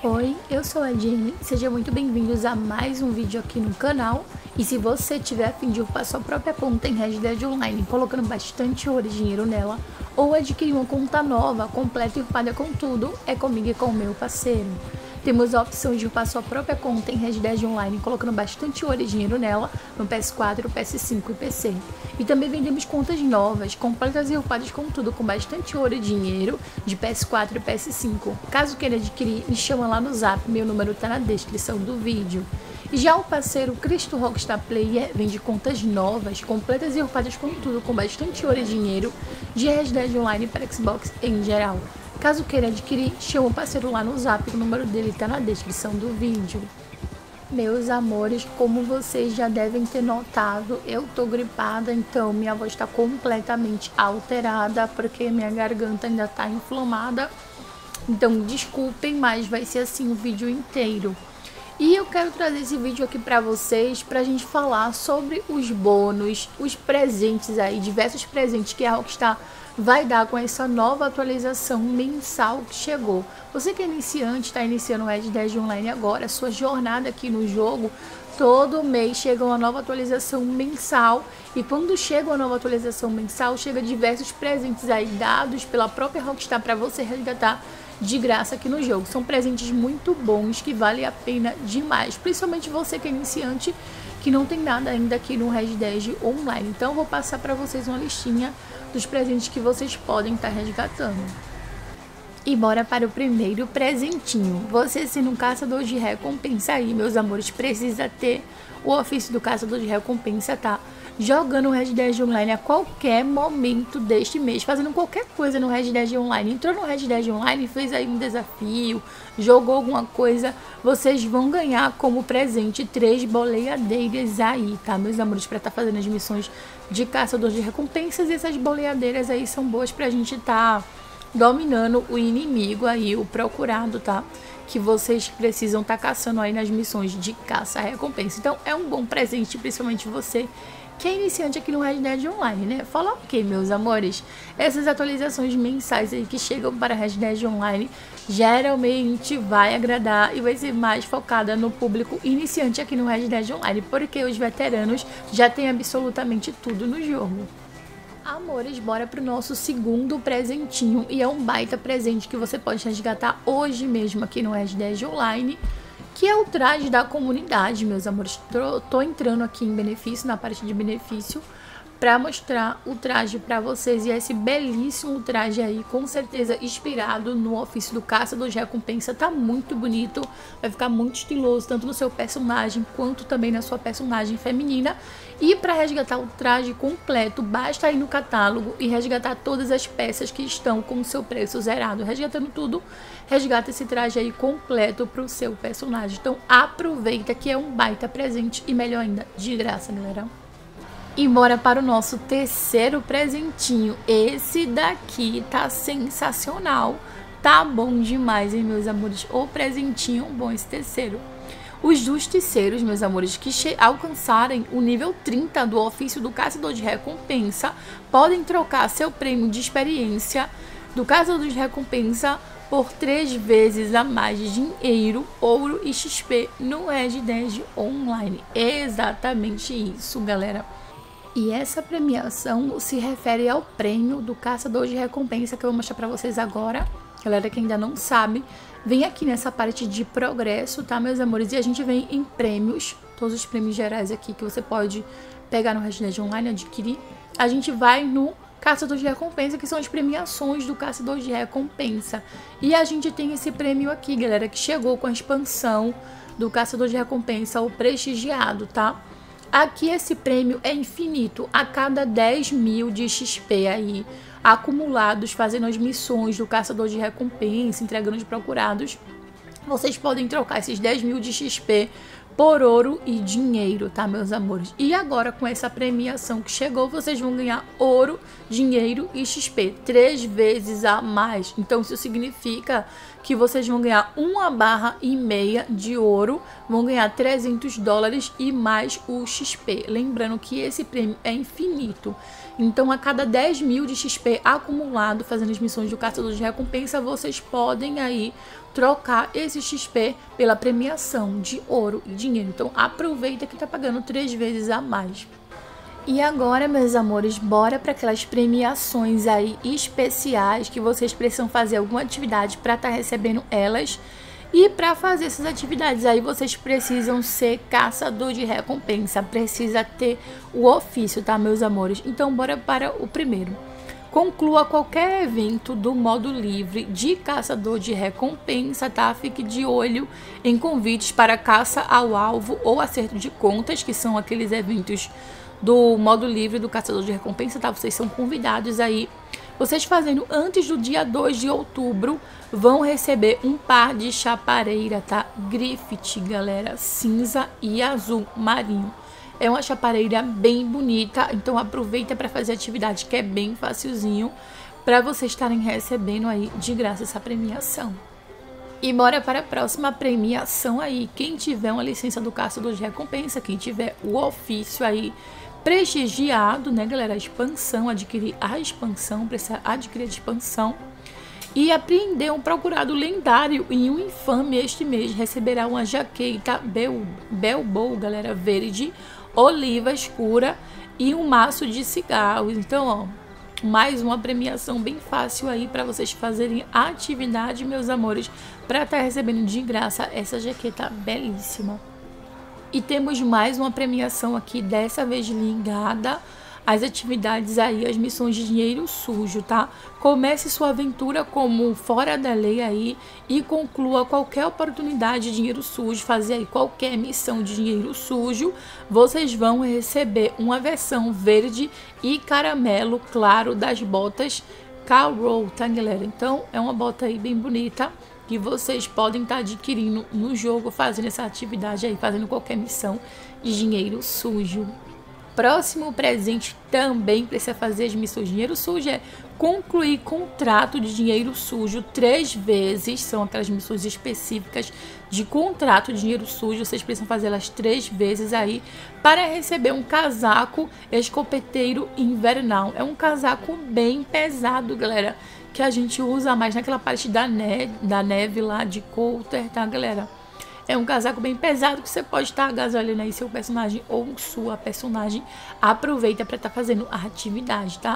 Oi, eu sou a Jenny, sejam muito bem-vindos a mais um vídeo aqui no canal. E se você tiver a fim de upar sua própria conta em Red Dead Online, colocando bastante ouro e dinheiro nela, ou adquirir uma conta nova, completa e upada com tudo, é comigo e com o meu parceiro. Temos a opção de upar sua própria conta em Red Dead Online, colocando bastante ouro e dinheiro nela, no PS4, PS5 e PC. E também vendemos contas novas, completas e upadas com tudo, com bastante ouro e dinheiro, de PS4 e PS5. Caso queira adquirir, me chama lá no zap, meu número tá na descrição do vídeo. E já o parceiro Cristo Rockstar Player vende contas novas, completas e upadas com tudo, com bastante ouro e dinheiro, de Red Dead Online para Xbox em geral. Caso queira adquirir, chama o parceiro lá no zap, o número dele tá na descrição do vídeo. Meus amores, como vocês já devem ter notado, eu tô gripada, então minha voz tá completamente alterada, porque minha garganta ainda tá inflamada. Então desculpem, mas vai ser assim o vídeo inteiro. E eu quero trazer esse vídeo aqui pra vocês, pra gente falar sobre os bônus, os presentes aí, diversos presentes que a Rockstar vai dar com essa nova atualização mensal que chegou. Você que é iniciante, está iniciando o Red Dead Online agora, sua jornada aqui no jogo, todo mês chega uma nova atualização mensal. E quando chega uma nova atualização mensal, chega diversos presentes aí dados pela própria Rockstar para você resgatar de graça aqui no jogo. São presentes muito bons que valem a pena demais, principalmente você que é iniciante, que não tem nada ainda aqui no Red Dead Online. Então eu vou passar para vocês uma listinha dos presentes que vocês podem estar resgatando. E bora para o primeiro presentinho. Você, sendo um caçador de recompensa aí, meus amores, precisa ter o ofício do caçador de recompensa, tá? Jogando o Red Dead Online a qualquer momento deste mês, fazendo qualquer coisa no Red Dead Online. Entrou no Red Dead Online, fez aí um desafio, jogou alguma coisa, vocês vão ganhar como presente 3 boleadeiras aí, tá, meus amores, para estar fazendo as missões de caçador de recompensas. E essas boleadeiras aí são boas pra gente estar dominando o inimigo aí, o procurado, tá? Que vocês precisam estar caçando aí nas missões de caça-recompensa. Então é um bom presente, principalmente você que é iniciante aqui no Red Dead Online, né? Fala ok, meus amores? Essas atualizações mensais aí que chegam para Red Dead Online geralmente vai agradar e vai ser mais focada no público iniciante aqui no Red Dead Online, porque os veteranos já têm absolutamente tudo no jogo. Amores, bora pro nosso segundo presentinho, e é um baita presente que você pode resgatar hoje mesmo aqui no Red Dead Online, que é o traje da comunidade, meus amores. Tô entrando aqui em benefício, na parte de benefício, para mostrar o traje para vocês. E esse belíssimo traje aí, com certeza inspirado no ofício do caçador de recompensa, tá muito bonito, vai ficar muito estiloso, tanto no seu personagem quanto também na sua personagem feminina. E para resgatar o traje completo, basta ir no catálogo e resgatar todas as peças que estão com o seu preço zerado. Resgatando tudo, resgata esse traje aí completo pro seu personagem. Então aproveita que é um baita presente e melhor ainda, de graça, galera. E bora para o nosso terceiro presentinho. Esse daqui tá sensacional, tá bom demais, hein, meus amores? O presentinho bom esse terceiro. Os justiceiros, meus amores, que alcançarem o nível 30 do ofício do caçador de recompensa, podem trocar seu prêmio de experiência do caçador de recompensa por 3 vezes a mais de dinheiro, ouro e XP no Red Dead Online. Exatamente isso, galera. E essa premiação se refere ao prêmio do caçador de recompensa, que eu vou mostrar pra vocês agora. Galera que ainda não sabe, vem aqui nessa parte de progresso, tá, meus amores? E a gente vem em prêmios, todos os prêmios gerais aqui que você pode pegar no Red Dead Online, adquirir. A gente vai no caçador de recompensa, que são as premiações do caçador de recompensa. E a gente tem esse prêmio aqui, galera, que chegou com a expansão do caçador de recompensa, o prestigiado, tá? Aqui esse prêmio é infinito, a cada 10 mil de XP aí, acumulados fazendo as missões do caçador de recompensa, entregando os procurados, vocês podem trocar esses 10 mil de XP por ouro e dinheiro, tá, meus amores? E agora, com essa premiação que chegou, vocês vão ganhar ouro, dinheiro e XP 3 vezes a mais. Então isso significa que vocês vão ganhar 1,5 barra de ouro, vão ganhar $300 e mais o XP. Lembrando que esse prêmio é infinito. Então a cada 10 mil de XP acumulado fazendo as missões do caçador de recompensa, vocês podem aí trocar esse XP pela premiação de ouro e dinheiro. Então aproveita que tá pagando 3 vezes a mais. E agora, meus amores, bora para aquelas premiações aí especiais que vocês precisam fazer alguma atividade para estar recebendo elas. E para fazer essas atividades aí, vocês precisam ser caçador de recompensa, precisa ter o ofício, tá, meus amores? Então, bora para o primeiro. Conclua qualquer evento do modo livre de caçador de recompensa, tá? Fique de olho em convites para caça ao alvo ou acerto de contas, que são aqueles eventos do modo livre do caçador de recompensa, tá? Vocês são convidados aí. Vocês fazendo antes do dia 2 de outubro vão receber um par de chapareira, tá? Griffith, galera, cinza e azul marinho. É uma chapareira bem bonita, então aproveita para fazer atividade que é bem facilzinho para vocês estarem recebendo aí de graça essa premiação. E bora para a próxima premiação aí. Quem tiver uma licença do caçador de recompensa, quem tiver o ofício aí prestigiado, né, galera, a expansão, adquirir a expansão, precisa adquirir a expansão e apreender um procurado lendário e um infame este mês receberá uma jaqueta Belbow, galera, verde, oliva escura e um maço de cigarros. Então, ó, mais uma premiação bem fácil aí para vocês fazerem atividade, meus amores, para estar recebendo de graça essa jaqueta belíssima. E temos mais uma premiação aqui, dessa vez ligada às atividades aí, as missões de dinheiro sujo, tá? Comece sua aventura como fora da lei aí e conclua qualquer oportunidade de dinheiro sujo, fazer aí qualquer missão de dinheiro sujo. Vocês vão receber uma versão verde e caramelo claro das botas Carol, tá, galera? Então é uma bota aí bem bonita que vocês podem estar adquirindo no jogo, fazendo essa atividade aí, fazendo qualquer missão de dinheiro sujo. Próximo presente também precisa fazer as missões de dinheiro sujo é concluir contrato de dinheiro sujo 3 vezes. São aquelas missões específicas de contrato de dinheiro sujo. Vocês precisam fazê-las 3 vezes aí para receber um casaco escopeteiro invernal. É um casaco bem pesado, galera, que a gente usa mais naquela parte da neve lá de Coulter, tá, galera? É um casaco bem pesado que você pode estar agasalhando aí seu personagem ou sua personagem. Aproveita para estar fazendo a atividade, tá?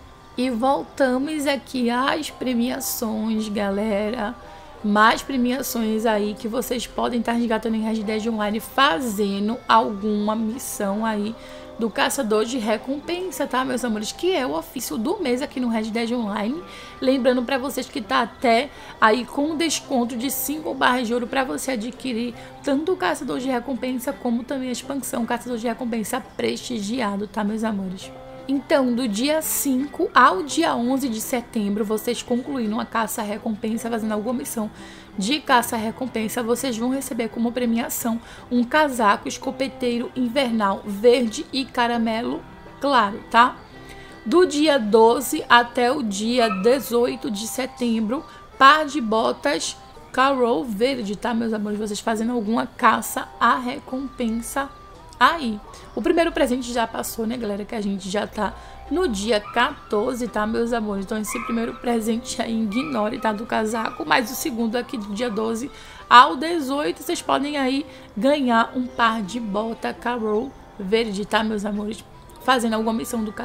E voltamos aqui às premiações, galera. Mais premiações aí que vocês podem estar resgatando em Red Dead Online fazendo alguma missão aí do caçador de recompensa, tá, meus amores? Que é o ofício do mês aqui no Red Dead Online. Lembrando para vocês que tá até aí com desconto de 5 barras de ouro para você adquirir tanto o caçador de recompensa como também a expansão caçador de recompensa prestigiado, tá, meus amores? Então, do dia 5 ao dia 11 de setembro, vocês concluindo a caça-recompensa, fazendo alguma missão de caça-recompensa, vocês vão receber como premiação um casaco escopeteiro invernal verde e caramelo claro, tá? Do dia 12 até o dia 18 de setembro, par de botas Carol verde, tá, meus amores? Vocês fazendo alguma caça à recompensa aí. O primeiro presente já passou, né, galera? Que a gente já tá no dia 14, tá, meus amores? Então esse primeiro presente aí ignore, tá, do casaco. Mas o segundo aqui do dia 12 ao 18, vocês podem aí ganhar um par de bota Carol verde, tá, meus amores? Fazendo alguma missão do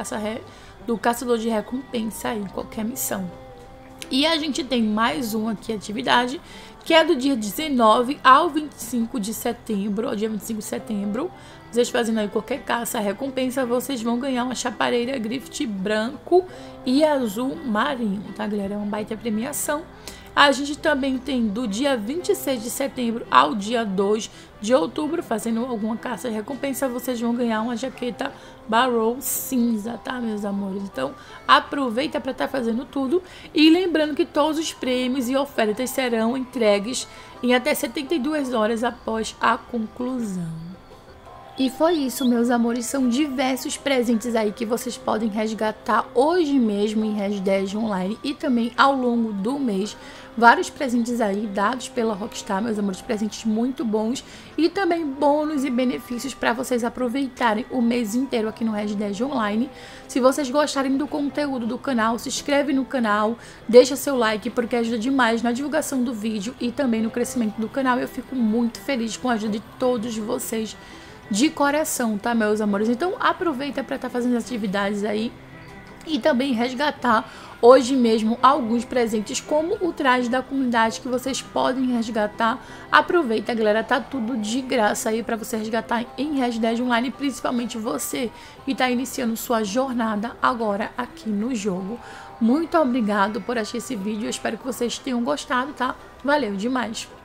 caçador de recompensa aí, qualquer missão. E a gente tem mais uma aqui, atividade, que é do dia 19 ao 25 de setembro, ao dia 25 de setembro. Vocês fazendo aí qualquer caça, recompensa, vocês vão ganhar uma chapareira Griffith branco e azul marinho, tá, galera? É uma baita premiação. A gente também tem do dia 26 de setembro ao dia 2 de outubro, fazendo alguma caça de recompensa, vocês vão ganhar uma jaqueta Barrow cinza, tá, meus amores? Então, aproveita para estar fazendo tudo. E lembrando que todos os prêmios e ofertas serão entregues em até 72 horas após a conclusão. E foi isso, meus amores, são diversos presentes aí que vocês podem resgatar hoje mesmo em Red Dead Online e também ao longo do mês. Vários presentes aí dados pela Rockstar, meus amores, presentes muito bons e também bônus e benefícios para vocês aproveitarem o mês inteiro aqui no Red Dead Online. Se vocês gostarem do conteúdo do canal, se inscreve no canal, deixa seu like porque ajuda demais na divulgação do vídeo e também no crescimento do canal. Eu fico muito feliz com a ajuda de todos vocês de coração, tá, meus amores? Então aproveita para estar fazendo as atividades aí e também resgatar hoje mesmo alguns presentes como o traje da comunidade que vocês podem resgatar. Aproveita, galera, tá tudo de graça aí para você resgatar em Red Dead Online, principalmente você que tá iniciando sua jornada agora aqui no jogo. Muito obrigado por assistir esse vídeo, eu espero que vocês tenham gostado, tá? Valeu demais!